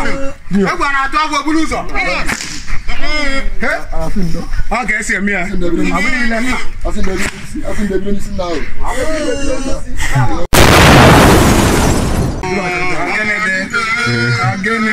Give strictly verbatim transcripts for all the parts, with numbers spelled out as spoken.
Egwa na atụ afọ bulu ụzọ. Okay, see me. I will learn. I think I think the business now. Again,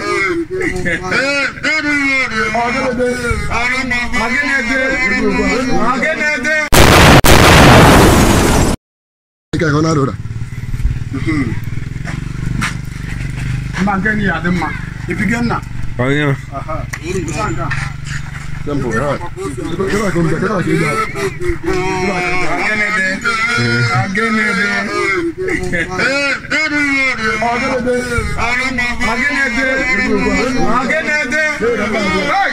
if you get now. Oh yeah. Aha. Tempo, right. Kira kom kira ki da. Again there. Again there. Again there. Again there. Hey.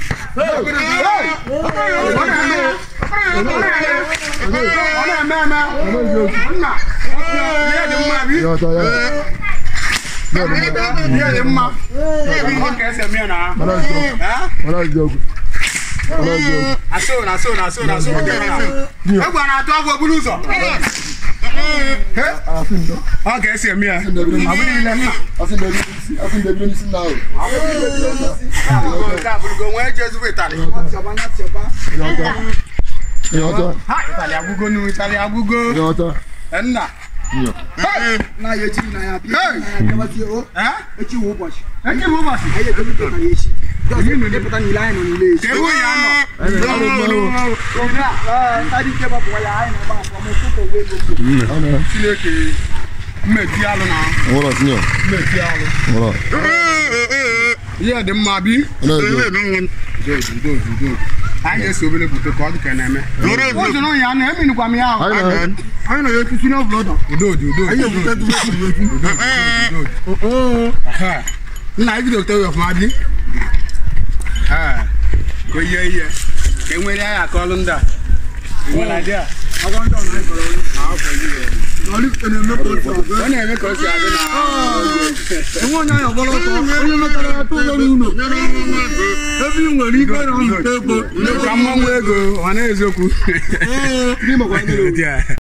Hey. Yeah, the map. Okay, say me na. Huh? Joke. I saw, I saw, I saw, I saw. Egwa na atụ afọ bulu ụzọ. Okay, say me. I will learn. I think the I think the business now. Go where just wait ali. Ha, Italia bugo nu, Italia bugo. Yota. Enna. Na yechi na ya bi na mati o eh echi wo boshi echi wo boshi aye to to na yechi do ni ne pata ni line ni le se wo ya no ah tadi ke ba bo ya ai na ba ko mo to we go ana sileke me ti alo na wora sinyo me ti alo wora ye de ma bi do do do do aye so bele buto ko di kana me o so no ya na emi ni kwa me ya I know you to see no blood. You do, you do. I know you do. Oh, oh. Ah. Na ibi doctor of Madi. Ah. Go here here. Can we ya call nda? Well idea. I want to know for you. Ah, for you. No look to no call. When I make us ya na. Oh. E won ya bolo to. Onye mekara to yo nu. Every one you go on the table. No come on we go. Wana ezoku. Eh. Ni mo kwa ni.